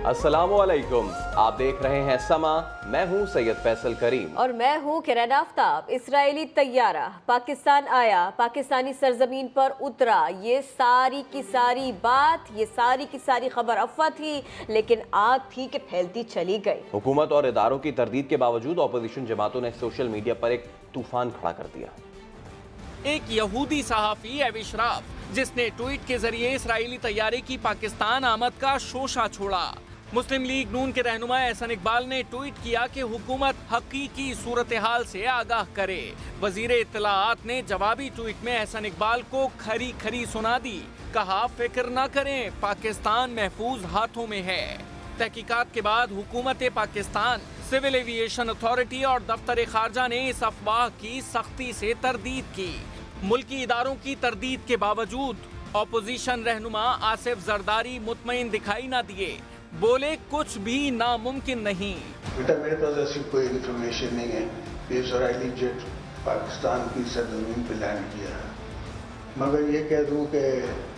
अस्सलामुअलैकुम, आप देख रहे हैं समा। मैं हूं सैयद फैसल करीम और मैं हूं किरण आफ्ताब। इजरायली तैयारा पाकिस्तान आया, पाकिस्तानी सरजमीन पर उतरा। ये सारी की सारी बात, ये सारी की सारी खबर अफवाह थी, लेकिन आग थी कि फैलती चली गई। हुकूमत और इदारों की तरदीद के बावजूद अपोजिशन जमातों ने सोशल मीडिया पर एक तूफान खड़ा कर दिया। एक यहूदी सहाफी एवी शराफ, जिसने ट्वीट के जरिए इस्राएली तैयारे की पाकिस्तान आमद का शोशा छोड़ा। मुस्लिम लीग नून के रहनुमा एहसन इकबाल ने ट्वीट किया कि हुकूमत हकीकी सूरत हाल से आगाह करे। वजीर इत्तलाआत ने जवाबी ट्वीट में एहसन इकबाल को खरी खरी सुना दी। कहा, फिक्र न करें, पाकिस्तान महफूज हाथों में है। तहकीकात के बाद हुकूमत पाकिस्तान, सिविल एविएशन अथॉरिटी और दफ्तर खारजा ने इस अफवाह की सख्ती से तरदीद की। मुल्की इदारों की तरदीद के बावजूद अपोजिशन रहनुमा आसिफ जरदारी मुतमईन दिखाई न दिए। बोले, कुछ भी नामुमकिन नहीं। बेटा, मेरे पास ऐसी कोई इंफॉर्मेशन नहीं है कि इजरायली जेट पाकिस्तान की सरजमीन पे लैंड किया है, मगर ये कह दूं कि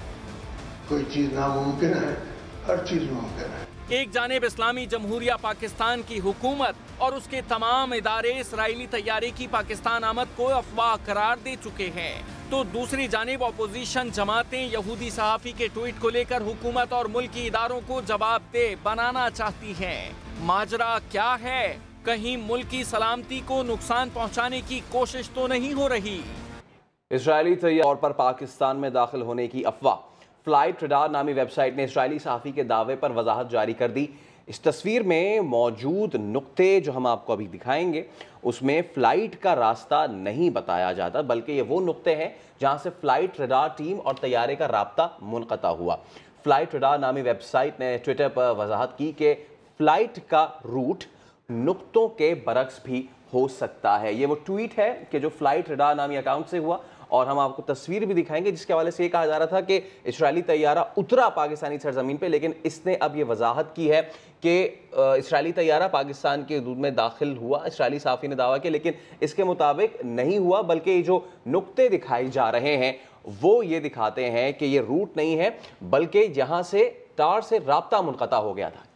कोई चीज़ नामुमकिन है, हर चीज़ मुमकिन है। एक जानिब इस्लामी जमहूरिया पाकिस्तान की हुकूमत और उसके तमाम इदारे इसराइली तैयारे की पाकिस्तान आमद को अफवाह करार दे चुके हैं, तो दूसरी जानिब अपोजिशन जमातें यहूदी सहाफी के ट्वीट को लेकर हुकूमत और मुल्की इदारों को जवाबदेह बनाना चाहती हैं। माजरा क्या है? कहीं मुल्की सलामती को नुकसान पहुंचाने की कोशिश तो नहीं हो रही? इजरायली तैयार पर पाकिस्तान में दाखिल होने की अफवाह। फ्लाइट रडार नामी वेबसाइट ने इजरायली सहाफ़ी के दावे पर वजाहत जारी कर दी। इस तस्वीर में मौजूद नुक्ते जो हम आपको अभी दिखाएंगे, उसमें फ़्लाइट का रास्ता नहीं बताया जाता, बल्कि ये वो नुक्ते हैं जहां से फ़्लाइट रडार टीम और तैयारे का राब्ता मुनक़ता हुआ। फ़्लाइट रडार नामी वेबसाइट ने ट्विटर पर वजाहत की कि फ़्लाइट का रूट नुक्तों के बरक्स भी हो सकता है। ये वो ट्वीट है कि जो फ़्लाइट रडार नामी अकाउंट से हुआ, और हम आपको तस्वीर भी दिखाएंगे जिसके हवाले से ये कहा जा रहा था कि इस्राएली तैयारा उतरा पाकिस्तानी सरजमीन पे, लेकिन इसने अब ये वजाहत की है कि इस्राएली तैयारा पाकिस्तान के हदूद में दाखिल हुआ। इस्राएली सहाफ़ी ने दावा किया, लेकिन इसके मुताबिक नहीं हुआ, बल्कि जो नुक्ते दिखाए जा रहे हैं वो ये दिखाते हैं कि ये रूट नहीं है, बल्कि जहाँ से टार से राब्ता मुनक़ता हो गया था।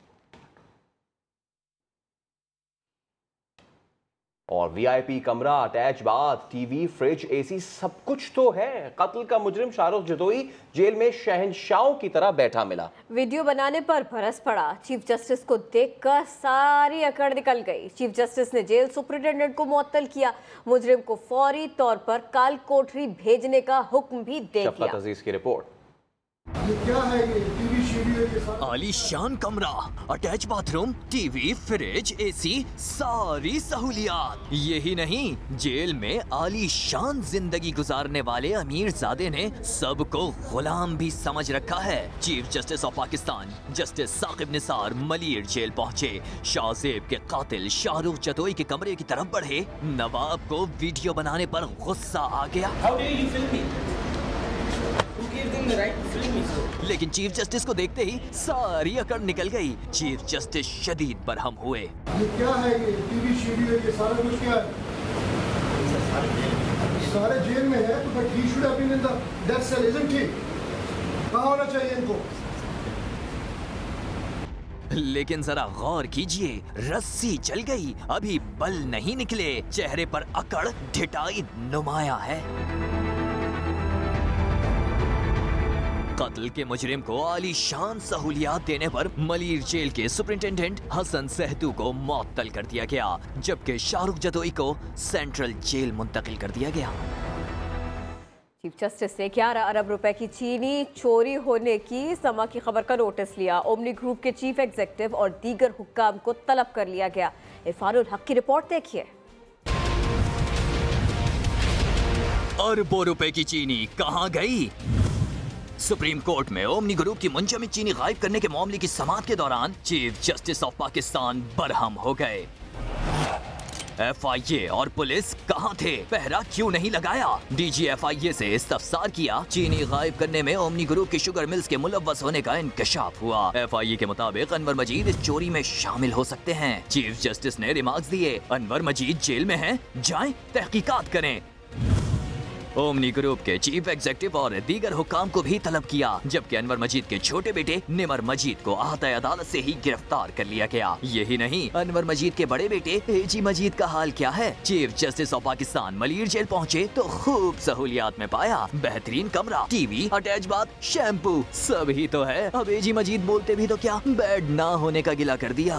और वीआईपी कमरा, attach bath, TV, fridge, AC, सब कुछ तो है। कत्ल का मुजरिम शाहरुख जदोई जेल में शहंशाहों की तरह बैठा मिला। वीडियो बनाने पर बरस पड़ा। चीफ जस्टिस को देखकर सारी अकड़ निकल गई। चीफ जस्टिस ने जेल सुपरिटेंडेंट को मुअत्तल किया। मुजरिम को फौरी तौर पर काल कोठरी भेजने का हुक्म भी दे दिया। शफकत अजीज की रिपोर्ट। ये क्या है? ये टीवी शेड्यूल के साथ आलीशान कमरा, attach bathroom, TV, fridge, AC, सारी सहूलियात। यही नहीं, जेल में आलीशान जिंदगी गुजारने वाले अमीरजादे ने सबको गुलाम भी समझ रखा है। Chief justice of Pakistan justice Saqib Nisar Malir jail पहुँचे। शाहजेब के कातिल शाहरुख जदोई के कमरे की तरफ बढ़े। नवाब को वीडियो बनाने पर गुस्सा आ गया। लेकिन चीफ जस्टिस को देखते ही सारी अकड़ निकल गई। चीफ जस्टिस शदीद बरहम हुए। ये क्या है? ये टीवी शेड्यूल के सारा कुछ क्या है? सारे जेल में है, तो but he should have been in the death cell, isn't he? कहाँ होना चाहिए इनको? लेकिन जरा गौर कीजिए, रस्सी चल गई, अभी बल नहीं निकले। चेहरे पर अकड़ ढिठाई नुमाया है। कत्ल के मुजरिम को आलीशान सहूलियात देने पर मलिर जेल के सुपरिटेंडेंट हसन सहतू को मुअत्तल कर दिया गया, जबकि शाहरुख जदोई को सेंट्रल जेल मुंतकिल कर दिया गया। चीफ जस्टिस ने 11 अरब रुपए की चीनी चोरी होने की समा की खबर का नोटिस लिया। ओमनी ग्रुप के चीफ एग्जीक्यूटिव और दीगर हुक्काम को तलब कर लिया गया। इरफानुल हक की रिपोर्ट देखिए। अरबों रुपए की चीनी कहां गई? सुप्रीम कोर्ट में ओमनी ग्रुप की मुंजमद चीनी गायब करने के मामले की समाअत के दौरान chief justice of Pakistan Barham हो गए। FIA और पुलिस कहां थे? पहरा क्यों नहीं लगाया? DG FIA से इस्तफसार किया। चीनी गायब करने में ओमनी ग्रुप की शुगर मिल्स के मुलव्वस होने का इंकशाफ हुआ। FIA के मुताबिक अनवर मजीद इस चोरी में शामिल हो सकते हैं। चीफ जस्टिस ने रिमार्क्स दिए, अनवर मजीद जेल में हैं, जाएं तहकीकात करें। ओमनी ग्रुप के चीफ एग्जीक्यूटिव और दीगर हुक्काम को भी तलब किया, जबकि अनवर मजीद के छोटे बेटे निमर मजीद को आहता अदालत से ही गिरफ्तार कर लिया गया। यही नहीं, अनवर मजीद के बड़े बेटे एजी मजीद का हाल क्या है? Chief justice of Pakistan Malir jail पहुँचे तो खूब सहूलियात में पाया, बेहतरीन कमरा, टीवी, अटैच बाथ, शैम्पू, सब ही तो है। अब एजी मजीद बोलते भी तो क्या, बेड ना होने का गिला कर दिया।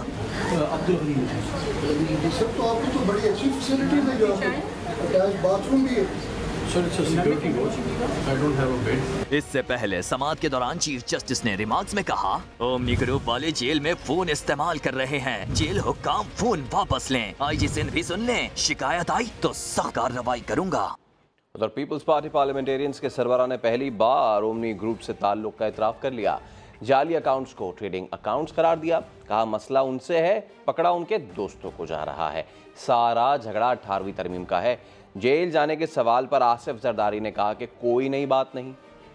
तो आपकी तो बड़ी अच्छी फैसिलिटी है, जो अटैच बाथरूम भी है। इससे पहले समाअत के दौरान चीफ जस्टिस ने रिमार्क्स में कहा, ओमनी ग्रुप वाले जेल में फोन इस्तेमाल कर रहे हैं, जेल हुक्काम फोन वापस लें, आईजी सिंध भी सुन लें, शिकायत आई तो सख्त कार्रवाई करूंगा। उधर पीपल्स पार्टी पार्लियामेंटेरियंस के सरबरा ने पहली बार ओमनी ग्रुप से ताल्लुक का इतराफ कर लिया। जाली अकाउंट्स को ट्रेडिंग अकाउंट्स करार दिया, कहा मसला उनसे है, पकड़ा उनके दोस्तों को जा रहा है। सारा झगड़ा 18वीं तरमीम का है। जेल जाने के सवाल पर आसिफ जरदारी ने कहा कि कोई नई बात नहीं।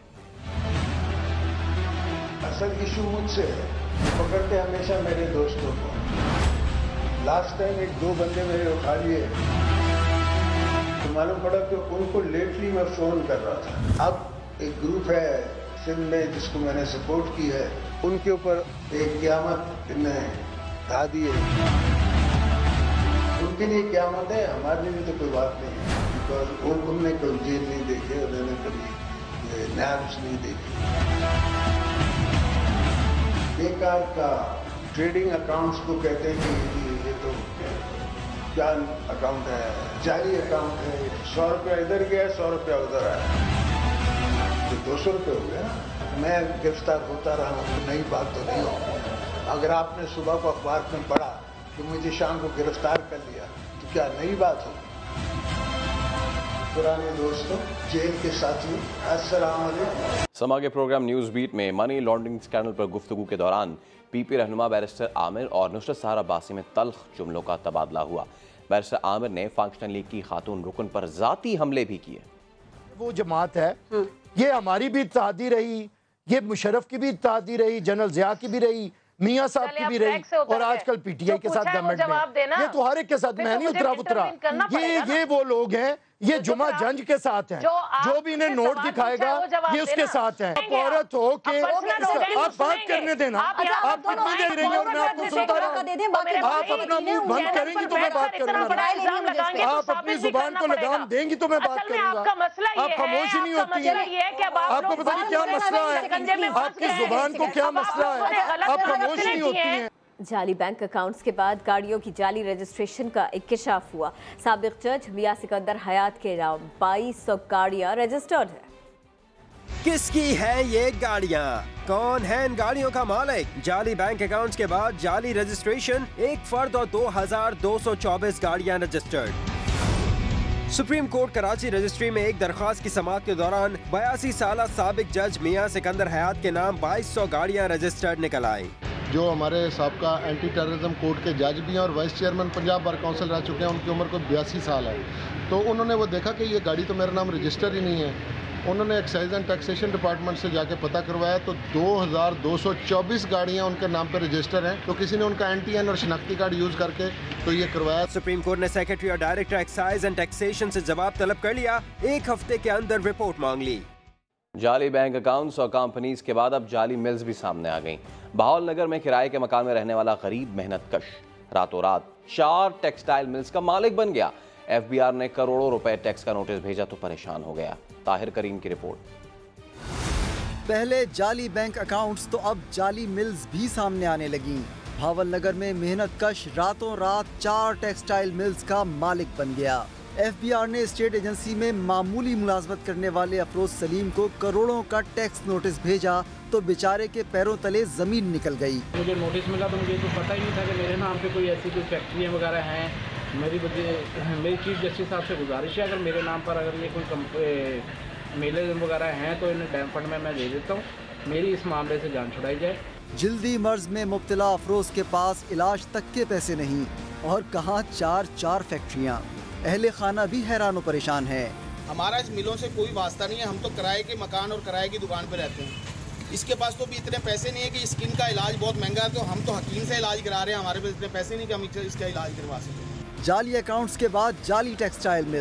असल इशू मुझसे पकड़ते हमेशा मेरे दोस्तों को। लास्ट टाइम 1-2 बंदे मेरे उठा लिए तो मालूम पड़ा कि उनको लेटली मैं फोन कर रहा था। अब एक ग्रुप है सिंध में जिसको मैंने सपोर्ट की है, उनके ऊपर एक क़यामत ने ढा दी है। उनके लिए क़यामत है, हमारे लिए तो कोई बात नहीं है, बिकॉज उनने कोई जेल नहीं देखे, उन्होंने कभी नैब्स नहीं देखे। बेकार का ट्रेडिंग अकाउंट्स को कहते हैं कि ये तो क्या अकाउंट है, जाली अकाउंट है, 100 रुपया इधर गया, 100 रुपया उधर आया, तो 200 रुपये हो गया। मैं गिरफ्तार होता रहा हूँ, नई बात तो नहीं हो। अगर आपने सुबह को अखबार में पढ़ा कि मुझे शाम को गिरफ्तार कर लिया तो क्या नई बात हो? पुराने दोस्तों, जेल के साथियों, अस्सलाम वालेकुम। समा के प्रोग्राम न्यूज़ बीट में मनी लॉन्ड्रिंग स्कैंडल पर गुफ्तगू के दौरान पीपी रहनुमा बैरिस्टर आमिर और नुसरत सहारा अब्बासी में तल्ख जुमलों का तबादला हुआ। बैरिस्टर आमिर ने फंक्शनल लीग की खातून रुकन पर जाती हमले भी किए। वो जमात है, ये हमारी भी इत्तेहादी रही, ये मुशर्रफ की भी इत्तेहादी रही, जनरल जिया की भी रही, मियां साहब की भी रही, और आजकल पीटीआई के साथ गवर्नमेंट में। ये तो हर एक के साथ, मैं नहीं उतरा। ये वो लोग हैं, ये जुमा जंज के साथ हैं, जो भी इन्हें नोट दिखाएगा ये उसके साथ हैं। आप औरत हो के आप बात करने देना, आप कितनी देर रही और मैं आपको सुनता रहूं। आप अपना मुंह बंद करेंगी तो मैं बात करूंगा, आप अपनी जुबान को लगाम देंगी तो मैं बात करूंगा। आप खामोश ही नहीं होती है, आपको पता नहीं क्या मसला है, आपकी जुबान को क्या मसला है, आप खामोश नहीं होती हैं। जाली बैंक अकाउंट्स के बाद गाड़ियों की जाली रजिस्ट्रेशन का इंकशाफ हुआ। साबिक जज मियां सिकंदर हयात के नाम 2200 गाड़ियां रजिस्टर्ड है। किसकी है ये गाड़ियां? कौन है इन गाड़ियों का मालिक? जाली बैंक अकाउंट्स के बाद जाली रजिस्ट्रेशन, एक फर्द और 2224 गाड़ियां registered. Supreme court Karachi registry में एक दरख्वास्त की समाअत के दौरान 82 साल साबिक जज मियां सिकंदर हयात के नाम 2200 गाड़ियां रजिस्टर्ड निकल आई। जो हमारे साबका एंटी टेररिज्म कोर्ट के जज भी हैं और vice chairman Punjab bar council रह चुके हैं, उनकी उम्र को 82 साल है। तो उन्होंने वो देखा कि ये गाड़ी तो मेरा नाम रजिस्टर ही नहीं है। उन्होंने एक्साइज एंड टैक्सेशन डिपार्टमेंट से जाके पता करवाया तो 2224 गाड़ियां उनके नाम पर रजिस्टर हैं। तो किसी ने उनका NTN और शनाख्ती कार्ड यूज़ करके तो ये करवाया। सुप्रीम कोर्ट ने सेक्रेटरी और डायरेक्टर एक्साइज एंड टैक्सेशन से जवाब तलब कर लिया, 1 हफ्ते के अंदर रिपोर्ट मांग ली। जाली बैंक अकाउंट्स और कंपनीज के बाद अब जाली मिल्स भी सामने आ गईं। बहावल नगर में किराए के मकान में रहने वाला गरीब मेहनत कश रातों रात 4 टेक्सटाइल मिल्स का मालिक बन गया। FBR ने करोड़ों रुपए टैक्स का नोटिस भेजा तो परेशान हो गया। ताहिर करीम की रिपोर्ट। पहले जाली बैंक अकाउंट्स तो अब जाली मिल्स भी सामने आने लगी। भावल नगर में मेहनत कश रातों रात 4 टेक्सटाइल मिल्स का मालिक बन गया। FBR ने स्टेट एजेंसी में मामूली मुलाजमत करने वाले अफरोज सलीम को करोड़ों का टैक्स नोटिस भेजा तो बेचारे के पैरों तले जमीन निकल गई। मुझे नोटिस मिला तो मुझे तो पता ही नहीं था कि मेरे नाम पे कोई ऐसी कोई फैक्ट्रियाँ वगैरह हैं। मेरी चीफ जस्टिस साहब से गुजारिश है, अगर मेरे नाम पर अगर ये कोई मेले वगैरह हैं तो इन्हें डैम फंड में मैं दे देता हूँ, मेरी इस मामले से जान छुड़ाई जाए। जल्दी मर्ज में मुब्तला अफरोज के पास इलाज तक के पैसे नहीं और कहाँ 4 फैक्ट्रियाँ। अहले खाना भी हैरान और परेशान है। हमारा इस मिलों से कोई वास्ता नहीं है, हम तो किराए के मकान और किराए की दुकान पे रहते हैं। इसके पास तो भी इतने पैसे नहीं है कि स्किन का इलाज बहुत महंगा है, तो हम तो हकीम से इलाज करा रहे हैं, हमारे पास इतने पैसे नहीं कि हम इसका इलाज करवा सकें। जाली अकाउंट्स के बाद जाली टेक्सटाइल मिल्स,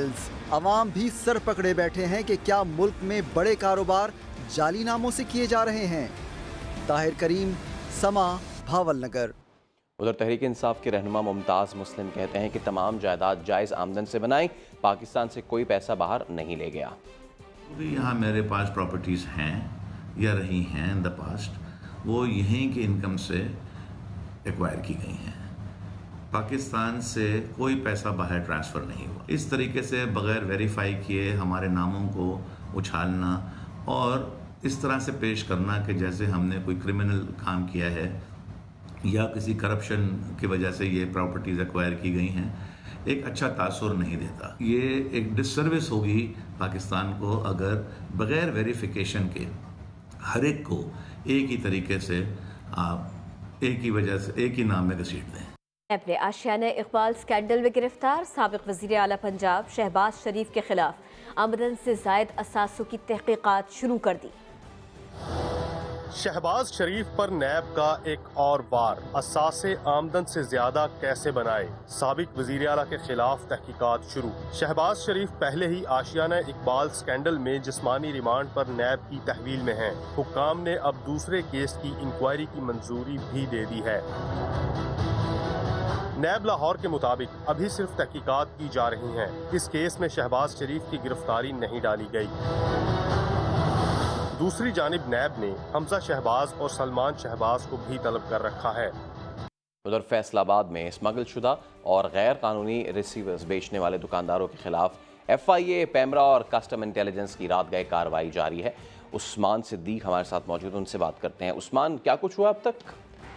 अवाम भी सर पकड़े बैठे हैं कि क्या मुल्क में बड़े कारोबार जाली नामों से किए जा रहे हैं। ताहिर करीम, समा, भावलनगर। उधर तहरीक इंसाफ के रहनुमा मुमताज़ मुस्लिम कहते हैं कि तमाम जायदाद जायज़ आमदन से बनाई, पाकिस्तान से कोई पैसा बाहर नहीं ले गया। यहाँ मेरे पास प्रॉपर्टीज़ हैं या रही हैं इन द पास्ट, वो यहीं के इनकम से एक्वायर की गई हैं। पाकिस्तान से कोई पैसा बाहर ट्रांसफ़र नहीं हुआ। इस तरीके से बग़ैर वेरीफाई किए हमारे नामों को उछालना और इस तरह से पेश करना कि जैसे हमने कोई क्रिमिनल काम किया है या किसी करप्शन की वजह से ये प्रॉपर्टीज़ एक्वायर की गई हैं, एक अच्छा तासुर नहीं देता। ये एक डिससर्विस होगी पाकिस्तान को अगर बग़ैर वेरिफिकेशन के हर एक को एक ही तरीके से आप एक ही वजह से एक ही नाम में घसीट दें। अपने आशियाना इकबाल स्कैंडल में गिरफ्तार साबिक वज़ीर आला पंजाब शहबाज शरीफ के खिलाफ आमदन से ज़ायद असासों की तहकीकात शुरू कर दी। शहबाज शरीफ पर नैब का एक और वार, असासे आमदन से ज्यादा कैसे बनाए, साबिक वजीर आला के खिलाफ तहकीकात शुरू। शहबाज शरीफ पहले ही आशियाना इकबाल स्कैंडल में जिस्मानी रिमांड पर नैब की तहवील में हैं। हुक्काम ने अब दूसरे केस की इंक्वायरी की मंजूरी भी दे दी है। नैब लाहौर के मुताबिक अभी सिर्फ तहकीकात की जा रही हैं। इस केस में शहबाज शरीफ की गिरफ्तारी नहीं डाली गई। दूसरी जानिब नैब ने हमजा शहबाज और सलमान शहबाज को भी तलब कर रखा है। उधर फैसलाबाद में स्मगल शुदा और गैर कानूनी रिसीवर्स बेचने वाले दुकानदारों के खिलाफ FIA, पैमरा और कस्टम इंटेलिजेंस की रात गए कार्रवाई जारी है। उस्मान सिद्दीक हमारे साथ मौजूद, उनसे बात करते हैं। उस्मान, क्या कुछ हुआ अब तक?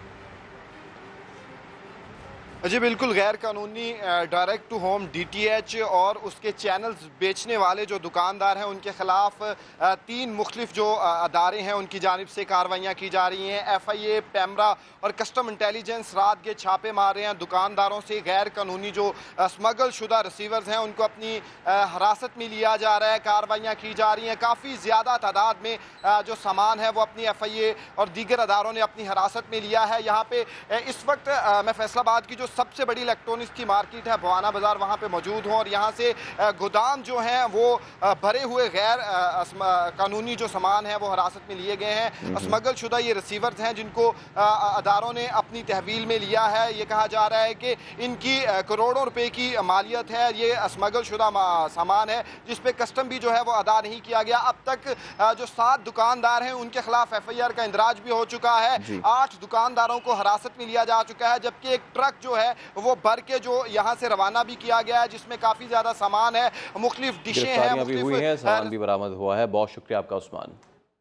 जी बिल्कुल, गैर कानूनी डायरेक्ट टू होम DTH और उसके चैनल्स बेचने वाले जो दुकानदार हैं उनके खिलाफ 3 मुख्तलिफ जो अदारे हैं उनकी जानिब से कार्रवाइयाँ की जा रही हैं। FIA, पैमरा और कस्टम इंटेलिजेंस रात के छापे मार रहे हैं। दुकानदारों से गैर कानूनी जो स्मगल शुदा रिसीवर्स हैं उनको अपनी हिरासत में लिया जा रहा है, कार्रवाइयाँ की जा रही हैं। काफ़ी ज़्यादा तादाद में जो सामान है वो अपनी FIA और दीगर अदारों ने अपनी हिरासत में लिया है। यहाँ पे इस वक्त मैं फैसलाबाद की जो सबसे बड़ी इलेक्ट्रॉनिक्स की मार्केट है भवाना बाजार, वहाँ पे मौजूद हूँ और यहाँ से गोदाम जो हैं वो भरे हुए गैर कानूनी जो सामान है वो हिरासत में लिए गए हैं। स्मगल शुदा ये रिसीवर्स हैं जिनको अदारों ने अपनी तहवील में लिया है। ये कहा जा रहा है कि इनकी करोड़ों रुपए की मालियत है। ये स्मगल शुदा सामान है जिस पे कस्टम भी जो है वो अदा नहीं किया गया। अब तक जो 7 दुकानदार हैं उनके खिलाफ FIR का इंदराज भी हो चुका है। 8 दुकानदारों को हिरासत में लिया जा चुका है, जबकि एक ट्रक जो है वो भर के जो यहाँ से रवाना भी किया गया है जिसमें काफी ज्यादा सामान है, मुख्तलिफ डिशें हैं, भी हुई हैं, सामान भी बरामद हुआ है। बहुत शुक्रिया आपका उस्मान।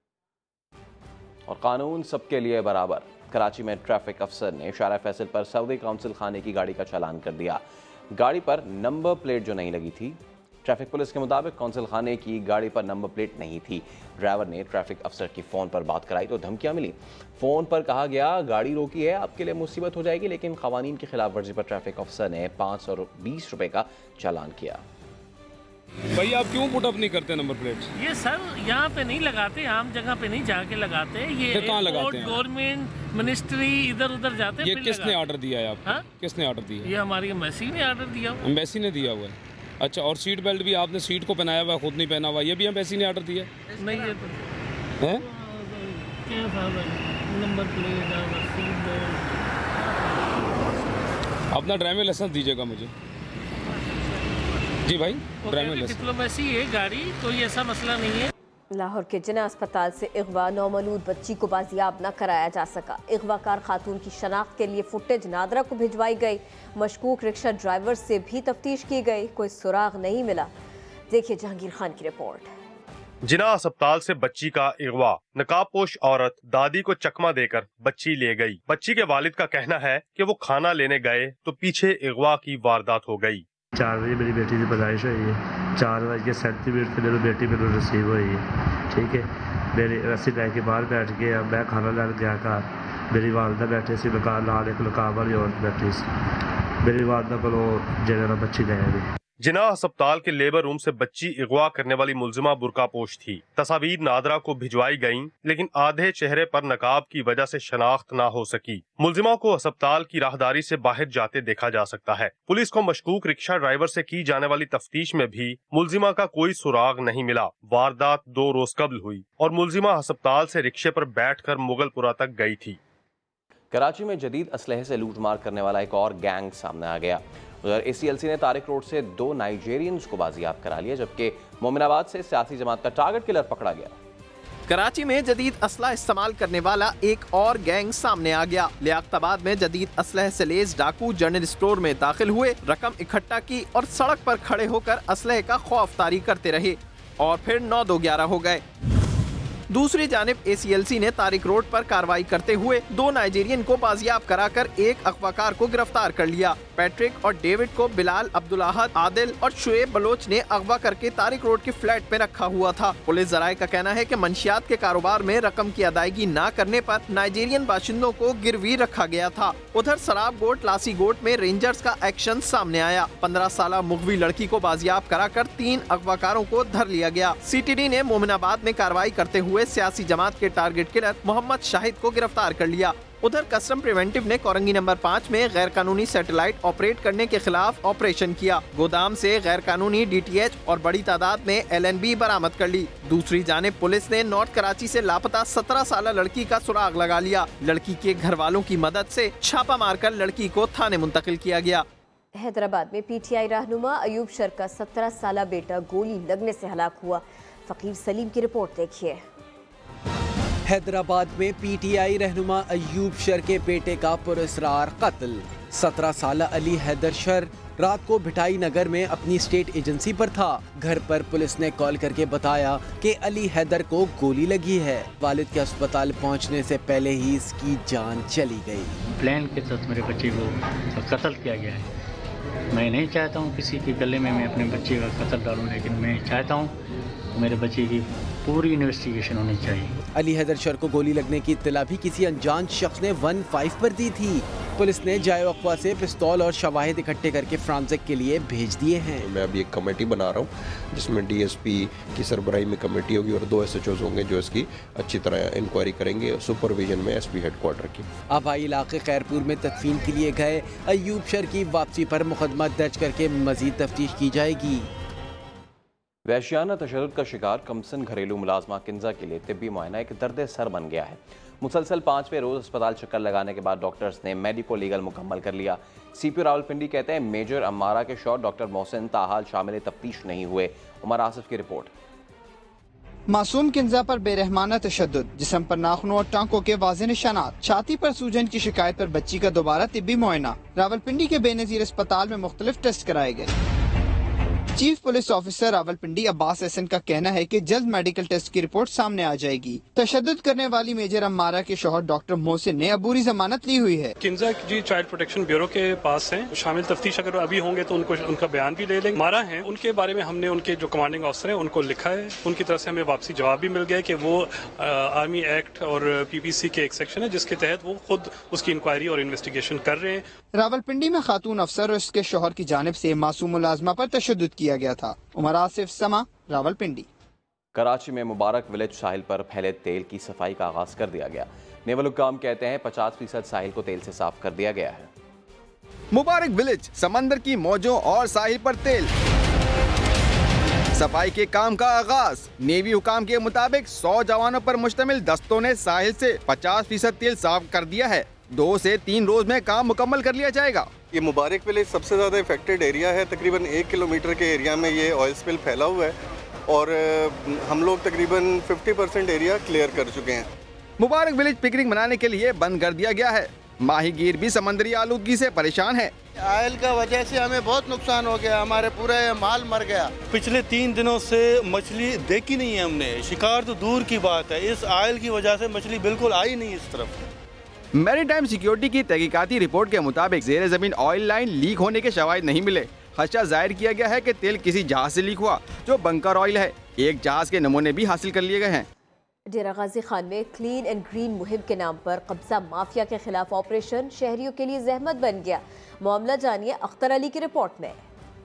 और कानून सबके लिए बराबर, कराची में ट्रैफिक अफसर ने शारा फैसल पर सऊदी काउंसिल खाने की गाड़ी का चालान कर दिया। गाड़ी पर नंबर प्लेट जो नहीं लगी थी। ट्रैफिक पुलिस के मुताबिक कौंसिल खाने की गाड़ी पर नंबर प्लेट नहीं थी। ड्राइवर ने ट्रैफिक अफसर की फ़ोन पर बात कराई तो धमकियां मिली। फ़ोन पर कहा गया गाड़ी रोकी है, आपके लिए मुसीबत हो जाएगी, लेकिन कवानीन की खिलाफ वर्जी पर ट्रैफिक अफसर ने 520 रुपए का चालान किया। भाई आप क्यों पुट अप नहीं करते नंबर प्लेट? ये सर यहाँ पे नहीं लगाते, आम जगह पे नहीं जाके लगाते। ये कहाँ लगाते हैं? गवर्नमेंट मिनिस्ट्री इधर उधर जाते हैं। ये किसने ऑर्डर दिया है आपको? किसने ऑर्डर दिया? ये हमारी एम्बेसी ने ऑर्डर दिया। एम्बेसी ने दिया हुआ है? अच्छा, और सीट बेल्ट भी आपने सीट को पहनाया हुआ, खुद नहीं पहना हुआ, ये भी एम्बेसी ने ऑर्डर दिया? नहीं, ये तो है नंबर प्लेट सीट बेल्ट। अपना ड्राइविंग लाइसेंस दीजिएगा मुझे। जी भाई, ड्राइविंग लाइसेंस। डिप्लोमेसी है गाड़ी, कोई ऐसा मसला नहीं है। लाहौर के जिना अस्पताल से अगवा नौमौलूद बच्ची को बाजियाब न कराया जा सका। अगवाकार खातून की शनाख्त के लिए फुटेज नादरा को भिजवाई गई। मशकूक रिक्शा ड्राइवर से भी तफ्तीश की गई, कोई सुराग नहीं मिला। देखिए जहांगीर खान की रिपोर्ट। जिना अस्पताल से बच्ची का अगवा, नकाबपोश औरत दादी को चकमा देकर बच्ची ले गई। बच्ची के वालिद का कहना है कि वो खाना लेने गए तो पीछे अगवा की वारदात हो गई। 4 बजे मेरी बेटी की पैदाइश हुई है, 4:37 पे मेरी बेटी मेरे रिसीव हुई है। ठीक है, मेरी रस्सी लैके बाहर बैठ गया, मैं खाना लैन गया घर। मेरी वालदा बैठे सी मकान नाल, एक लकाब वाली औरत बैठी सी। मेरी वालदा को जेड़ा बच्ची ले गई। जिन्ना अस्पताल के लेबर रूम से बच्ची अगवा करने वाली मुलजिमा बुरकापोश थी। तस्वीर नादरा को भिजवाई गईं, लेकिन आधे चेहरे पर नकाब की वजह से शनाख्त ना हो सकी। मुलजिमा को अस्पताल की राहदारी से बाहर जाते देखा जा सकता है। पुलिस को मशकूक रिक्शा ड्राइवर से की जाने वाली तफ्तीश में भी मुलजिमा का कोई सुराग नहीं मिला। वारदात 2 रोज कबल हुई और मुलजिमा अस्पताल से रिक्शे पर बैठकर मुगलपुरा तक गई थी। कराची में जदीद असलहे से लूटमार करने वाला एक और गैंग सामने आ गया। उधर ACLC ने तारिक रोड से 2 नाइजेरियंस को बाजियाब करा लिया, जबकि मोमिनाबाद से सियासी जमात का टारगेट किलर पकड़ा गया। कराची में जदीद असला इस्तेमाल करने वाला एक और गैंग सामने आ गया। लियाकताबाद में जदीद असलहे से लेस डाकू जनरल स्टोर में दाखिल हुए, रकम इकट्ठा की और सड़क पर खड़े होकर असलहे का खौफतारी करते रहे और फिर 9-2-11 हो गए। दूसरी जानिब ACLC ने तारिक रोड पर कार्रवाई करते हुए 2 नाइजीरियन को बाजियाब कराकर एक अगवाकार को गिरफ्तार कर लिया। पैट्रिक और डेविड को बिलाल, अब्दुल अहद, आदिल और शुएब बलोच ने अगवा करके तारिक रोड के फ्लैट में रखा हुआ था। पुलिस जराये का कहना है कि मंशियात के कारोबार में रकम की अदायगी न करने पर नाइजीरियन बाशिंदों को गिरवी रखा गया था। उधर सराब गोट लासी गोट में रेंजर्स का एक्शन सामने आया। 15 साल मुगवी लड़की को बाजियाब कराकर 3 अगवाकारों को धर लिया गया। CTD ने मोमिनाबाद में कार्रवाई करते हुए सियासी जमात के टारगेट किलर मोहम्मद शाहिद को गिरफ्तार कर लिया। उधर कस्टम प्रिवेंटिव ने कोरंगी नंबर 5 में गैर कानूनी सैटेलाइट ऑपरेट करने के खिलाफ ऑपरेशन किया। गोदाम से गैर कानूनी DTH और बड़ी तादाद में LNB बरामद कर ली। दूसरी जानिब पुलिस ने नॉर्थ कराची से लापता 17 साल लड़की का सुराग लगा लिया। लड़की के घर वालों की मदद से छापा मारकर लड़की को थाने मुंतकिल किया गया। हैदराबाद में PTI रहनुमा अयूब शर का 17 साल बेटा गोली लगने से हलाक हुआ। फकीर सलीम की रिपोर्ट देखिए। हैदराबाद में PTI रहनुमा अयूब शर के बेटे का पुरअसरार कत्ल। 17 साल अली हैदर शर रात को भिटाई नगर में अपनी स्टेट एजेंसी पर था। घर पर पुलिस ने कॉल करके बताया कि अली हैदर को गोली लगी है। वालिद के अस्पताल पहुंचने से पहले ही इसकी जान चली गई। प्लान के साथ मेरे बच्चे को कत्ल किया गया है। मैं नहीं चाहता हूं किसी के गले में मैं अपने बच्चे का कत्ल डालूं, लेकिन मैं चाहता हूं मेरे बच्चे की पूरी इन्वेस्टिगेशन होनी चाहिए। अली हैदर शर को गोली लगने की इत्तला भी किसी अनजान शख्स ने 15 पर दी थी। पुलिस ने जाए वक़्फ़ा से पिस्तौल और शवाहिद इकट्ठे करके फ्रांसिक के लिए भेज दिए हैं। मैं अभी एक कमेटी बना रहा हूँ जिसमें DSP की सरबराही में कमेटी होगी और 2 SHOs होंगे जो इसकी अच्छी तरह इंक्वायरी करेंगे, सुपरविजन में SP हेडक्वार्टर की। आबाई इलाके खैरपुर में तदफीन के लिए गए अयूब शर की वापसी पर मुकदमा दर्ज करके मजीद तफ्तीश की जाएगी। वहशियाना तशद्दुद का शिकार कमसन घरेलू मुलाजमा किंजा के लिए तिब्बी मुआयना एक दर्द सर बन गया है। मुसलसल 5वें रोज अस्पताल चक्कर लगाने के बाद डॉक्टर्स ने मेडिको लीगल मुकम्मल कर लिया। CP रावलपिंडी कहते हैं मेजर अम्मारा के शॉट डॉक्टर मोहसिन ताहाल शामिल तफ्तीश नहीं हुए। उमर आसिफ की रिपोर्ट। मासूम किंजा पर बेरहमाना तशद्दुद, जिस्म पर नाखूनों और टांकों के वाज़ेह निशानात, छाती पर सूजन की शिकायत पर बच्ची का दोबारा तिब्बी मुआयना। रावलपिंडी के बेनजीर अस्पताल में मुख्तलिफ टेस्ट कराए गए। Chief police officer Rawalpindi Abbas Hasan का कहना है कि जल्द मेडिकल टेस्ट की रिपोर्ट सामने आ जाएगी। तशद्दुद करने वाली मेजर अम्मारा के शौहर डॉक्टर मोहसिन ने अबूरी जमानत ली हुई है। Kinza ji child protection bureau के पास हैं, शामिल तफ्तीश अगर अभी होंगे तो उनका बयान भी ले लेंगे। मारा है उनके बारे में हमने उनके जो कमांडिंग ऑफिसर हैं उनको लिखा है। उनकी तरफ से हमें वापसी जवाब भी मिल गया कि वो आर्मी एक्ट और PPC के एक सेक्शन है जिसके तहत वो खुद उसकी इंक्वायरी और इन्वेस्टिगेशन कर रहे हैं। रावलपिंडी में खातून अफसर और उसके शौहर की जानिब से मासूम मुलाजमा पर तशद्दुद किया गया था। उमर आसिफ, समा, रावलपिंडी। कराची में मुबारक विलेज साहिल पर फैले तेल की सफाई का आगाज कर दिया गया। नेवल हुक्काम कहते हैं 50% साहिल को तेल से साफ कर दिया गया है। मुबारक विलेज, समंदर की मौजों और साहिल पर तेल, सफाई के काम का आगाज। नेवी हुकाम के मुताबिक 100 जवानों पर मुश्तमिल दस्तों ने साहिल से 50% तेल साफ कर दिया है। 2 से 3 रोज में काम मुकम्मल कर लिया जाएगा। ये मुबारक विलेज सबसे ज़्यादा इफेक्टेड एरिया है। तकरीबन 1 किलोमीटर के एरिया में ये ऑयल स्पिल फैला हुआ है और हम लोग तकरीबन 50% एरिया क्लियर कर चुके हैं। मुबारक विलेज पिकनिक मनाने के लिए बंद कर दिया गया है। माहीगीर भी समंदरी आलूदगी से परेशान है। ऑयल का वजह से हमें बहुत नुकसान हो गया, हमारे पूरे माल मर गया। पिछले 3 दिनों से मछली देखी नहीं है हमने, शिकार तो दूर की बात है। इस ऑयल की वजह से मछली बिल्कुल आई नहीं इस तरफ। मैरीटाइम सिक्योरिटी की तहकीकाती रिपोर्ट के मुताबिक जेर जमीन ऑयल लाइन लीक होने के शवाहिद नहीं मिले। खदशा जाहिर किया गया है कि तेल किसी जहाज से लीक हुआ जो बंकर ऑयल है। एक जहाज के नमूने भी हासिल कर लिए गए हैं। डेरा गाजी खान में क्लीन एंड ग्रीन मुहिम के नाम पर कब्जा माफिया के खिलाफ ऑपरेशन शहरियों के लिए जहमत बन गया। मामला जानिए अख्तर अली की रिपोर्ट में।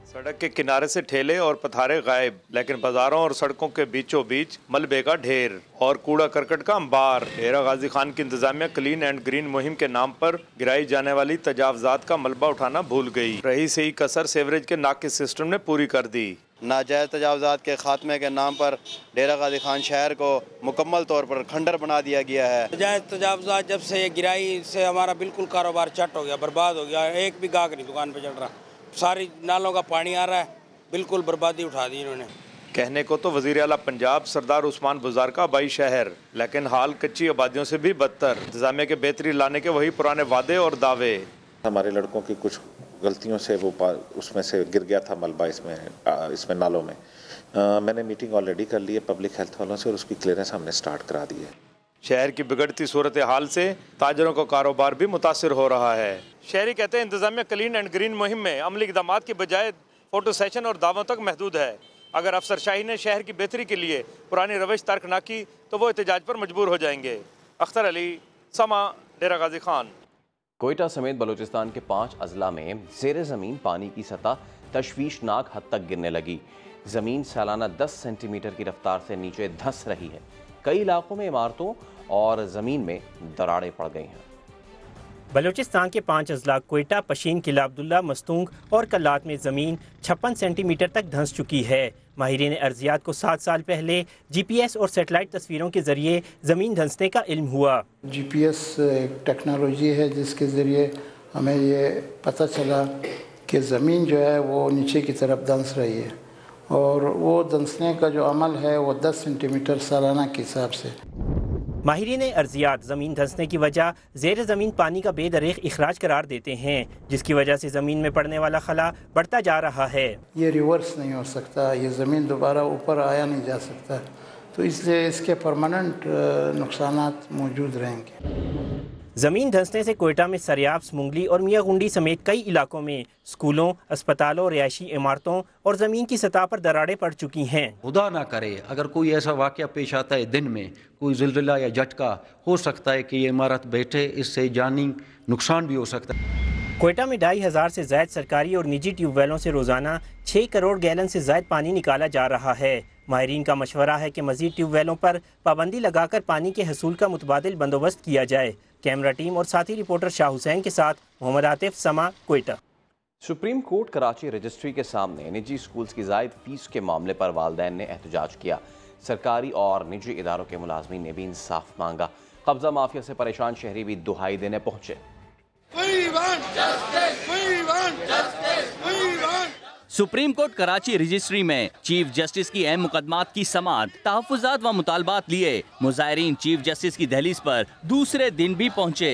सड़क के किनारे से ठेले और पथारे गायब, लेकिन बाजारों और सड़कों के बीचों बीच मलबे का ढेर और कूड़ा करकट का अंबार। डेरा गाजी खान की इंतजामिया क्लीन एंड ग्रीन मुहिम के नाम पर गिराई जाने वाली तजावजात का मलबा उठाना भूल गई। रही से ही कसर सेवरेज के नाके सिस्टम ने पूरी कर दी। नाजायज तजावजात के खात्मे के नाम पर डेरा गाजी खान शहर को मुकम्मल तौर पर खंडर बना दिया गया है। नाजायज तजावजात जब से ये गिराई से हमारा बिल्कुल कारोबार चट हो गया, बर्बाद हो गया। एक भी गाहक नहीं दुकान पे चल रहा, सारी नालों का पानी आ रहा है, बिल्कुल बर्बादी उठा दी इन्होंने। कहने को तो वज़ीर आला पंजाब सरदार उस्मान बुज़ार का आबाई शहर, लेकिन हाल कच्ची आबादियों से भी बदतर। इंतजामिया के बेहतरी लाने के वही पुराने वादे और दावे। हमारे लड़कों की कुछ गलतियों से वो उसमें से गिर गया था मलबा इसमें नालों में। मैंने मीटिंग ऑलरेडी कर ली है पब्लिक हेल्थ वालों से और उसकी क्लियरेंस हमने स्टार्ट करा दी है। शहर की बिगड़ती सूरत हाल से ताजरों का कारोबार भी मुतासिर हो रहा है। शहरी कहते हैं इंतजामिया क्लीन एंड ग्रीन मुहिम में अमली इक़दामात की बजाय फोटो सेशन और दावों तक महदूद है। अगर अफसरशाही ने शहर की बेहतरी के लिए पुरानी रवैश तर्क न की तो वो एहतजाज पर मजबूर हो जाएंगे। अख्तर अली, समा, डेरा गाजी खान। कोयटा समेत बलूचिस्तान के 5 अजला में ज़ेरे ज़मीन पानी की सतह तशवीशनाक हद तक गिरने लगी। ज़मीन सालाना 10 सेंटीमीटर की रफ्तार से नीचे धंस रही है। कई इलाकों में इमारतों और ज़मीन में दरारें पड़ गई हैं। बलूचिस्तान के 5 अजला कोयटा, पशीन, किला अब्दुल्ला, मस्तूंग और कल्लात में ज़मीन 56 सेंटीमीटर तक धंस चुकी है। माहिरीन अर्जियात को 7 साल पहले GPS और सेटेलाइट तस्वीरों के ज़रिए ज़मीन धंसने का इल्म हुआ। GPS एक टेक्नोलॉजी है जिसके ज़रिए हमें ये पता चला कि ज़मीन जो है वो नीचे की तरफ धंस रही है और वो धंसने का जो अमल है वो 10 सेंटीमीटर सालाना के हिसाब से। माहिरीन अर्जियात ज़मीन धंसने की वजह ज़ेर ज़मीन पानी का बेदरीग इखराज करार देते हैं, जिसकी वजह से ज़मीन में पड़ने वाला खला बढ़ता जा रहा है। ये रिवर्स नहीं हो सकता, ये ज़मीन दोबारा ऊपर आया नहीं जा सकता, तो इसलिए इसके परमानेंट नुकसानात मौजूद रहेंगे। ज़मीन धंसने से कोयटा में सरियाब, मुंगली और मियागुंडी समेत कई इलाकों में स्कूलों, अस्पतालों, रिहायशी इमारतों और ज़मीन की सतह पर दरारें पड़ चुकी हैं। खुदा ना करे अगर कोई ऐसा वाक़या पेश आता है, दिन में कोई ज़िलज़िला या झटका, हो सकता है कि ये इमारत बैठे, इससे जानी नुकसान भी हो सकता है। कोयटा में 2500 से ज़ायद सरकारी और निजी ट्यूबवेलों से रोज़ाना 6 करोड़ गैलन से ज़ायद पानी निकाला जा रहा है। माहिरीन का मशवरा है कि मज़ीद ट्यूबवेलों पर पाबंदी लगाकर पानी के हसूल का मुतबादिल बंदोबस्त किया जाए। कैमरा टीम और साथी रिपोर्टर शाह हुसैन के साथ Mohammad Atif, Samaa, Quetta. Supreme court Karachi registry के सामने निजी स्कूल्स की जायद फीस के मामले पर वालिदैन ने एहतजाज किया। सरकारी और निजी इदारों के मुलाजमीन ने भी इंसाफ मांगा। कब्जा माफिया से परेशान शहरी भी दुहाई देने पहुंचे। सुप्रीम कोर्ट कराची रजिस्ट्री में चीफ जस्टिस की अहम मुकदमात की समाअत, तहफ़्फ़ुज़ात व मुतालबात लिए मुज़ाहिरीन चीफ जस्टिस की दहलीज पर दूसरे दिन भी पहुंचे।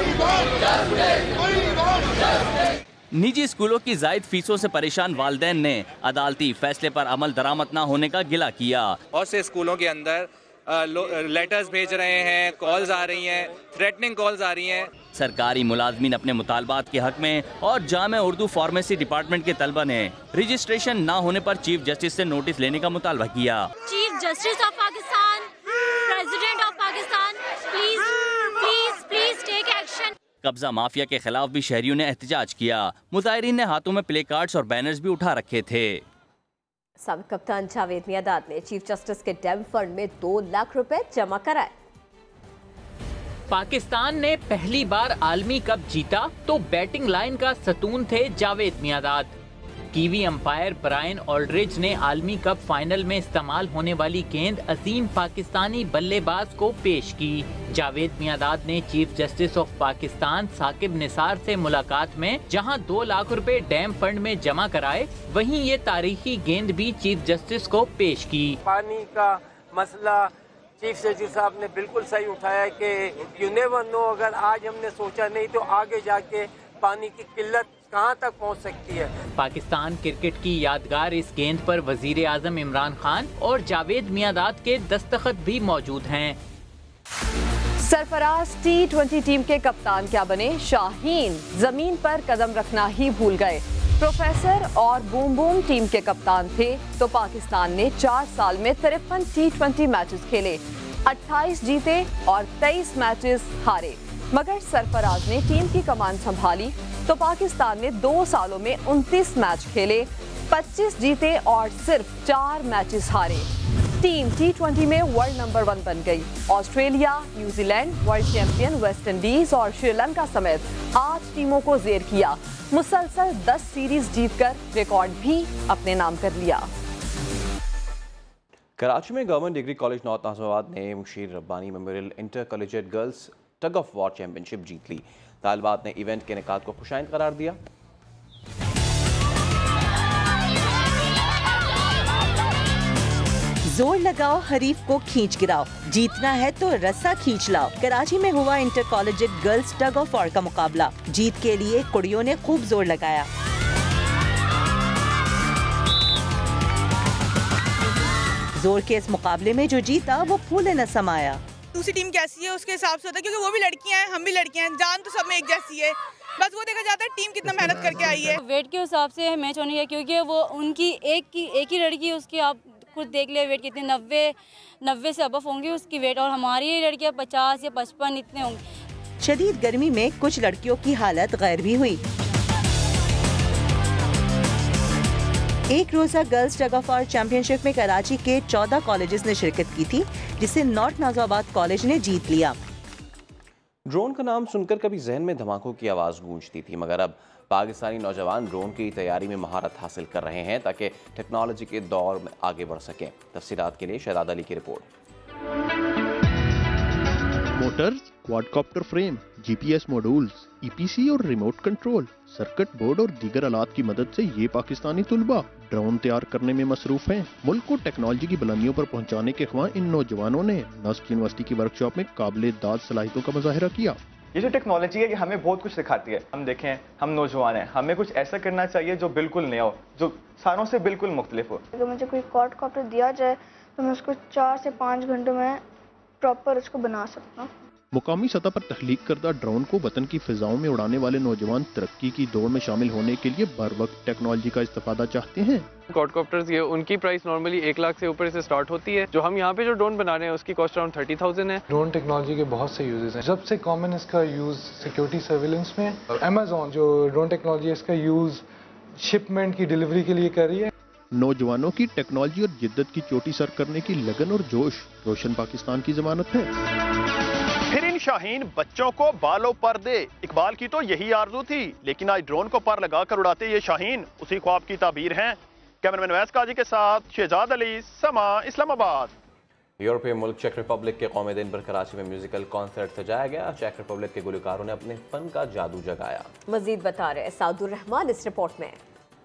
निजी स्कूलों की जायद फीसों से परेशान वालिदैन ने अदालती फैसले पर अमल दरामद न होने का गिला किया। बहुत से स्कूलों के अंदर लेटर्स भेज रहे हैं, कॉल्स आ रही हैं, थ्रेटनिंग कॉल्स आ रही हैं। सरकारी मुलाजमीन अपने मुतालबात के हक में और जामे उर्दू फार्मेसी डिपार्टमेंट के तलबा ने रजिस्ट्रेशन न होने पर चीफ जस्टिस से नोटिस लेने का मुतालबा किया। Chief justice of Pakistan, president of Pakistan, please please please take action. कब्जा माफिया के खिलाफ भी शहरियों ने एहतजाज किया। मुजाहिरीन ने हाथों में प्ले कार्ड्स और बैनर्स भी उठा रखे थे। साबिक कप्तान जावेद मियादाद ने चीफ जस्टिस के डैम फंड में 2 लाख रुपए जमा कराए। पाकिस्तान ने पहली बार आलमी कप जीता तो बैटिंग लाइन का सतून थे Javed Miandad. Kiwi umpire Brian Aldridge ने आलमी कप फाइनल में इस्तेमाल होने वाली गेंद अजीम पाकिस्तानी बल्लेबाज को पेश की। जावेद मियादाद ने chief justice of Pakistan Saqib Nisar से मुलाकात में जहां 2 लाख रुपए डैम फंड में जमा कराए, वहीं ये तारीखी गेंद भी चीफ जस्टिस को पेश की। पानी का मसला चीफ जस्टिस साहब ने बिल्कुल सही उठाया कि यू नेवर नो, अगर आज हमने सोचा नहीं तो आगे जाके पानी की किल्लत कहां तक पहुंच सकती है। पाकिस्तान क्रिकेट की यादगार इस गेंद पर वजीर आजम इमरान खान और जावेद मियादाद के दस्तखत भी मौजूद हैं। सरफराज T20 टीम के कप्तान क्या बने? शाहीन जमीन पर कदम रखना ही भूल गए। प्रोफेसर और बूम बूम टीम के कप्तान थे तो पाकिस्तान ने 4 साल में 53 T20 मैचेस खेले, 28 जीते और 23 मैचेस हारे। मगर सरफराज ने टीम की कमान संभाली तो पाकिस्तान ने 2 सालों में 29 मैच खेले, 25 जीते और सिर्फ 4 मैचेस हारे। टीम T20 में वर्ल्ड नंबर 1 बन गई। Australia, New Zealand, world champion West Indies और श्रीलंका समेत 8 टीमों को जेर किया। मुसलसल 10 सीरीज जीतकर रिकॉर्ड भी अपने नाम कर लिया। कराची में government degree college north Nazimabad ने Mushir Rabbani memorial inter collegiate girls tug of war championship जीत ली। तालिबात ने इवेंट के इनेकाद को खुशाइंद करार दिया। जोर लगाओ, हरीफ को खींच गिराओ, जीतना है तो रस्सा खींच लाओ। कराची में हुआ inter collegiate girls tug of war का मुकाबला। जीत के लिए कुड़ियों ने खूब जोर लगाया। जोर के इस मुकाबले में जो जीता वो फूले न समाया। दूसरी टीम कैसी है उसके हिसाब से होता है, क्योंकि वो भी लड़कियां हैं, हम भी लड़कियां हैं, जान तो सब में एक जैसी है। बस वो देखा जाता है टीम कितना मेहनत करके आई है। वेट के हिसाब से मैच होनी है, क्योंकि वो उनकी एक ही लड़की, उसकी आप खुद देख ले वेट कितने 90 से अबव होंगी उसकी वेट, और हमारी लड़कियाँ 50 या 55 इतने होंगी। शदीद गर्मी में कुछ लड़कियों की हालत गैर भी हुई। एक रोजा girls tug of war championship में कराची के 14 कॉलेजेस ने शिरकत की थी, जिसे नॉर्थ नाजिमाबाद कॉलेज ने जीत लिया। ड्रोन का नाम सुनकर कभी जहन में धमाकों की आवाज़ गूंजती थी, मगर अब पाकिस्तानी नौजवान ड्रोन की तैयारी में महारत हासिल कर रहे हैं ताकि टेक्नोलॉजी के दौर में आगे बढ़ सकें। तफसीलात के लिए शहजाद अली की रिपोर्ट। Motors, quadcopter frame, GPS modules, EPC और रिमोट कंट्रोल, सर्किट बोर्ड और दीगर आलात की मदद से ये पाकिस्तानी तुलबा ड्रोन तैयार करने में मसरूफ हैं। मुल्क को टेक्नोलॉजी की बुलंदियों पर पहुंचाने के ख्वाह इन नौजवानों ने नस्क यूनिवर्सिटी की वर्कशॉप में काबिल दाद सलाहियतों का मुजाहिरा किया। ये जो टेक्नोलॉजी है ये हमें बहुत कुछ सिखाती है। हम देखें, हम नौजवान हैं, हमें कुछ ऐसा करना चाहिए जो बिल्कुल नया हो, जो सारों से बिल्कुल मुख्तलिफ हो। अगर मुझे कोई क्वाडकॉप्टर दिया जाए तो मैं उसको 4 से 5 घंटों में प्रॉपर उसको बना सकता हूँ। मुकामी सतह पर तख्लीक करदा ड्रोन को वतन की फिजाओं में उड़ाने वाले नौजवान तरक्की की दौड़ में शामिल होने के लिए बर वक्त टेक्नोलॉजी का इस्तेफादा चाहते हैं। क्वाडकॉप्टर्स ये उनकी प्राइस नॉर्मली 1 लाख से ऊपर से स्टार्ट होती है। जो हम यहाँ पे जो ड्रोन बना रहे हैं उसकी कॉस्ट अराउंड 30,000 है। ड्रोन टेक्नोलॉजी के बहुत से यूजेस हैं। सबसे कॉमन इसका यूज सिक्योरिटी सर्विलेंस में, और अमेजोन जो ड्रोन टेक्नोलॉजी इसका यूज शिपमेंट की डिलीवरी के लिए कर रही है। नौजवानों की टेक्नोलॉजी और जिद्दत की चोटी सर करने की लगन और जोश रोशन पाकिस्तान की जमानत है। फिर इन शाहीन बच्चों को बालों पर दे। इकबाल की तो यही आरजू थी, लेकिन आज ड्रोन को पर लगाकर उड़ाते ये शाहीन उसी ख्वाब की ताबीर हैं। कैमरामैन वैस काजी के साथ शहजाद अली, समा, इस्लामाबाद। यूरोपीय मुल्क चेक रिपब्लिक के कौमी दिन पर कराची में म्यूजिकल कॉन्सर्ट सजाया गया। चेक रिपब्लिक के गुलकारों ने अपने फन का जादू जगाया। मजीद बता रहे सादुर रहमान इस रिपोर्ट में।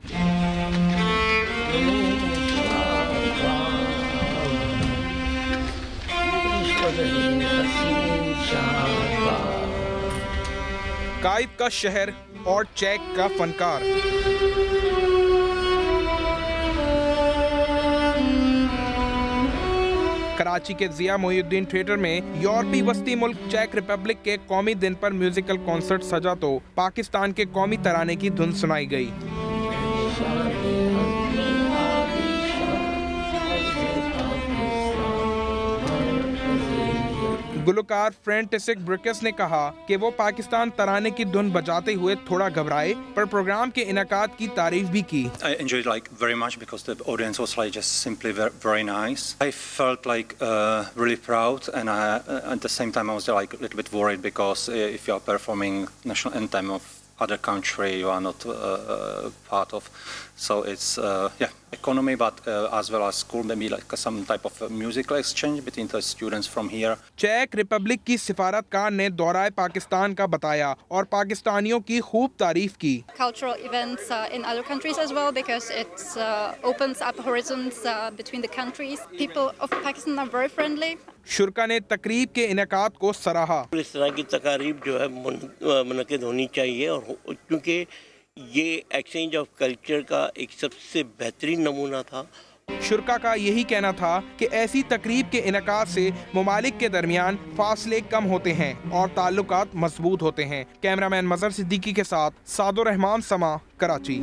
काइद का शहर और चेक का फनकार। कराची के जिया मोहिउद्दीन थिएटर में यूरोपीय वस्ती मुल्क चेक रिपब्लिक के कौमी दिन पर म्यूजिकल कॉन्सर्ट सजा तो पाकिस्तान के कौमी तराने की धुन सुनाई गई। गुलकार फ्रेंटिसिक ब्रिकस ने कहा कि वो पाकिस्तान तराने की धुन बजाते हुए थोड़ा घबराए, पर प्रोग्राम के इनकाद की तारीफ भी की। I enjoyed very much because the audience was just simply very nice. I felt really proud, and at the same time I was a little bit worried because if you are performing national anthem of other country you are not part of, so it's economy but as well as school, maybe some type of musical exchange between the students from here. चेक Republic की सिफारतकार ने दौराए पाकिस्तान का बताया और पाकिस्तानियों की खूब तारीफ की। Cultural events in other countries as well because it opens up horizons between the countries. People of Pakistan are very friendly. शुरका ने तकरीब के इनकाद को सराहा। इस तरह की तकारीब जो है मुनक़िद होनी चाहिए, और क्योंकि ये एक्सचेंज ऑफ कल्चर का एक सबसे बेहतरीन नमूना था। शुरका का यही कहना था कि ऐसी तकरीब के इनकाद से मुमालिक के दरमियान फासले कम होते हैं और ताल्लुकात मजबूत होते हैं। कैमरामैन मजहर सिद्दीकी के साथ सादुर रहमान, समा, कराची।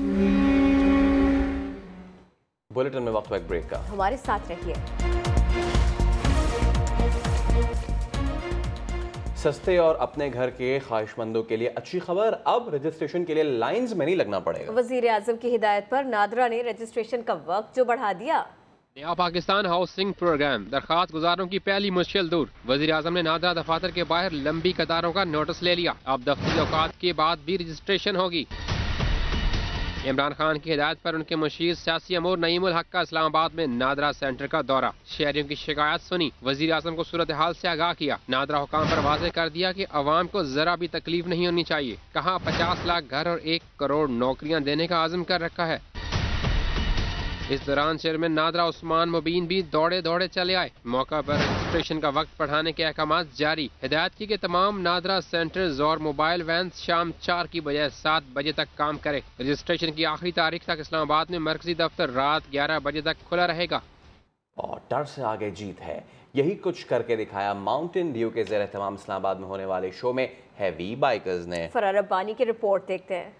बुलेटिन में वक्त ब्रेक का, हमारे साथ रहिए। सस्ते और अपने घर के ख्वाहिशमंदों के लिए अच्छी खबर, अब रजिस्ट्रेशन के लिए लाइंस में नहीं लगना पड़ेगा। वजीर आजम की हिदायत पर नादरा ने रजिस्ट्रेशन का वक्त जो बढ़ा दिया। नया पाकिस्तान हाउसिंग प्रोग्राम, दरखास्त गुजारों की पहली मुश्किल दूर। वजीर आजम ने नादरा दफातर के बाहर लंबी कतारों का नोटिस ले लिया। अब दफ्तरी औकात के बाद भी रजिस्ट्रेशन होगी। इमरान खान की हिदायत पर उनके मुशीर सियासी अमूर नईमुल हक का इस्लामाबाद में नादरा सेंटर का दौरा। शहरियों की शिकायत सुनी, वजीर आजम को सूरत हाल से आगाह किया। नादरा हुकाम पर वाज़ेह कर दिया कि अवाम को जरा भी तकलीफ नहीं होनी चाहिए। कहा 50 लाख घर और 1 करोड़ नौकरियां देने का आज़म कर रखा है। इस दौरान चेयरमैन नादरा उस्मान मुबीन भी दौड़े दौड़े चले आए। मौका पर रजिस्ट्रेशन का वक्त बढ़ाने के अहकाम जारी। हिदायत की कि तमाम नादरा सेंटर्स और मोबाइल वैन शाम 4 की बजाय 7 बजे तक काम करे। रजिस्ट्रेशन की आखिरी तारीख तक इस्लामाबाद में मरकजी दफ्तर रात 11 बजे तक खुला रहेगा। और डर से आगे जीत है, यही कुछ करके दिखाया माउंटेन ड्यू के ज़ेर एहतमाम इस्लामाबाद में होने वाले शो में हैवी बाइकर्स ने। फरार रब्बानी की रिपोर्ट देखते हैं।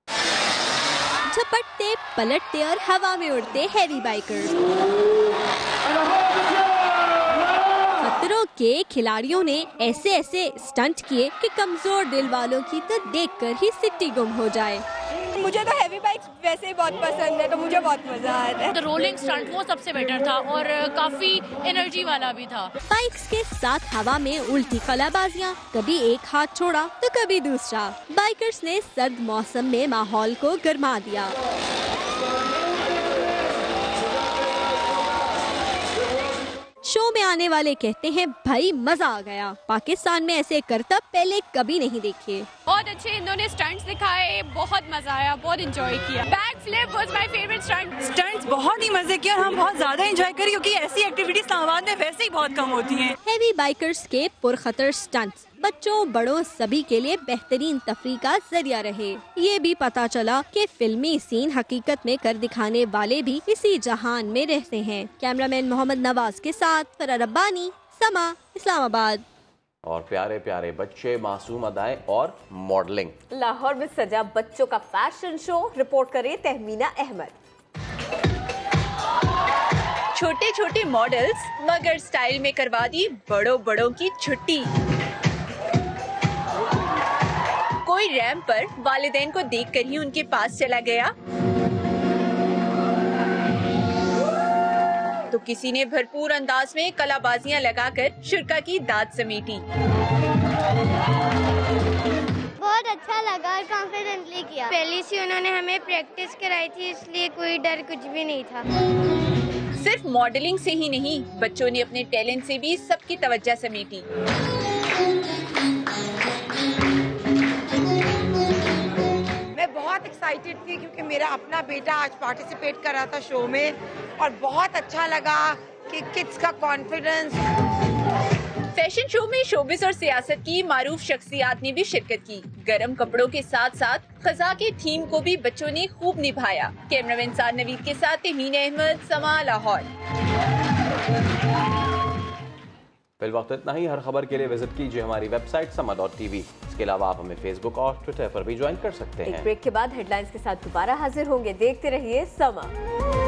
झपटते पलटते और हवा में उड़ते हैवी बाइकर्स, खतरों के खिलाड़ियों ने ऐसे ऐसे स्टंट किए कि कमजोर दिल वालों की तो देखकर ही सिट्टी गुम हो जाए। मुझे तो हैवी बाइक्स वैसे ही बहुत पसंद है, तो मुझे बहुत मजा आता है। तो रोलिंग स्टंट वो सबसे बेटर था और काफी एनर्जी वाला भी था। बाइक्स के साथ हवा में उल्टी कलाबाजियां, कभी एक हाथ छोड़ा तो कभी दूसरा। बाइकर्स ने सर्द मौसम में माहौल को गर्मा दिया। शो में आने वाले कहते हैं भाई मजा आ गया, पाकिस्तान में ऐसे करतब पहले कभी नहीं देखे। बहुत अच्छे इन्होंने स्टंट्स दिखाए, बहुत मजा आया, बहुत एंजॉय किया। Back flip was my favourite stunt. Stunts बहुत ही मजे किए और हम बहुत ज्यादा एंजॉय करी, क्योंकि ऐसी एक्टिविटीज इस्लामाबाद में वैसे ही बहुत कम होती हैं। हैवी बाइकर्स के पुरखतर स्टंट्स बच्चों बड़ों सभी के लिए बेहतरीन तफरीह का जरिया रहे। ये भी पता चला कि फिल्मी सीन हकीकत में कर दिखाने वाले भी इसी जहान में रहते हैं। कैमरामैन मोहम्मद नवाज के साथ फरार रब्बानी, समा, इस्लामाबाद। और प्यारे प्यारे बच्चे, मासूम अदाएं और मॉडलिंग। लाहौर में सजा बच्चों का फैशन शो, रिपोर्ट करे तहमीना अहमद। छोटे छोटे मॉडल्स मगर स्टाइल में करवा दी बड़ों बड़ों की छुट्टी। कोई रैंप पर वालिदैन को देखकर ही उनके पास चला गया, तो किसी ने भरपूर अंदाज में कलाबाजियां लगाकर शुरा की दाद समेटी। बहुत अच्छा लगा और कॉन्फिडेंटली किया। पहले से उन्होंने हमें प्रैक्टिस कराई थी, इसलिए कोई डर कुछ भी नहीं था। सिर्फ मॉडलिंग से ही नहीं, बच्चों ने अपने टैलेंट से भी सबकी तवज्जो समेटी। मैं बहुत एक्साइटेड थी क्योंकि मेरा अपना बेटा आज पार्टिसिपेट कर रहा था शो में, और बहुत अच्छा लगा कि किड्स का कॉन्फिडेंस। फैशन शो में शोबिस और सियासत की मारूफ शख्सियात ने भी शिरकत की। गरम कपड़ों के साथ साथ खजा के थीम को भी बच्चों ने खूब निभाया। कैमरामैन साद नवीद के साथ तहमीना अहमद, समा, लाहौर। फिलवक्त इतना ही। हर खबर के लिए विजिट कीजिए हमारी वेबसाइट sama.tv। इसके अलावा आप हमें फेसबुक और ट्विटर पर भी ज्वाइन कर सकते हैं। एक ब्रेक के बाद हेडलाइंस के साथ दोबारा हाजिर होंगे। देखते रहिए समा।